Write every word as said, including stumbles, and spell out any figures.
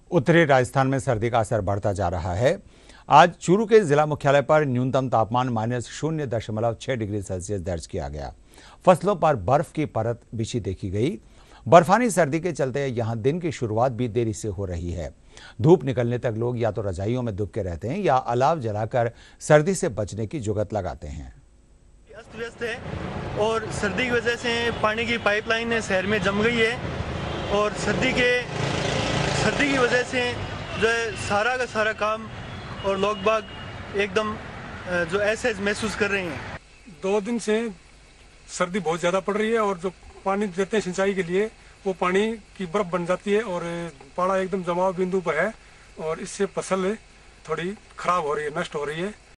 उत्तरी राजस्थान में सर्दी का असर बढ़ता जा रहा है। आज चूरू के जिला मुख्यालय पर न्यूनतम तापमान माइनस शून्य दशमलव छह डिग्री सेल्सियस दर्ज किया गया। फसलों पर बर्फ की परत बिछी देखी गई। बर्फानी सर्दी के चलते यहां दिन की शुरुआत भी देरी से हो रही है। धूप निकलने तक लोग या तो रजाइयों में दुबके रहते हैं या अलाव जलाकर सर्दी से बचने की जुगत लगाते हैं। अस्त व्यस्त है और सर्दी की वजह से पानी की पाइपलाइन शहर में जम गई है और सर्दी के सर्दी की वजह से जो है सारा का सारा काम और लोग बाग एकदम जो ऐसे महसूस कर रहे हैं। दो दिन से सर्दी बहुत ज़्यादा पड़ रही है और जो पानी देते हैं सिंचाई के लिए वो पानी की बर्फ बन जाती है और पाड़ा एकदम जमाव बिंदु पर है और इससे फसल थोड़ी खराब हो रही है, नष्ट हो रही है।